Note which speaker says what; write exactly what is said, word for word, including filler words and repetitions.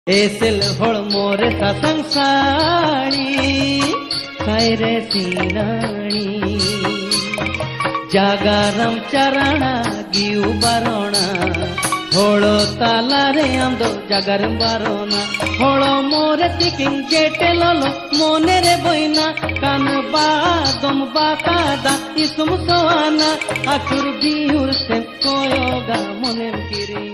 Speaker 1: acyl होड़ मोरे सा संसारी खायरे सीनाणी जागारम चरणा गियु बारोणा होड़ो ताला रे आंदो जागारम बारोना होड़ो मोरे तिकिंग जेटे लोलो मोने रे बोइना कान बादम बाकादा इसुम सोआना आखुर बिहुर से कोयोगा मोने किरी